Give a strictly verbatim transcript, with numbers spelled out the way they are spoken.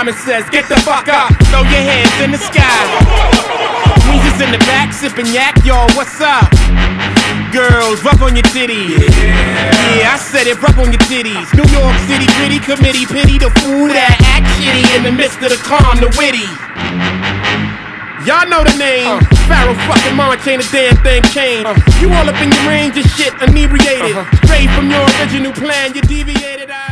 Simon says, get the fuck up, throw your hands in the sky. Weezer's in the back, sipping yak, y'all, what's up? Girls, rub on your titties. Yeah. yeah, I said it, rub on your titties. New York City gritty committee, pity the fool that act shitty in the midst of the calm, the witty. Y'all know the name. Uh. Pharaoh fucking March ain't a damn thing changed. Uh. You all up in your range of shit, inebriated. Uh-huh. Straight from your original plan, you deviated out.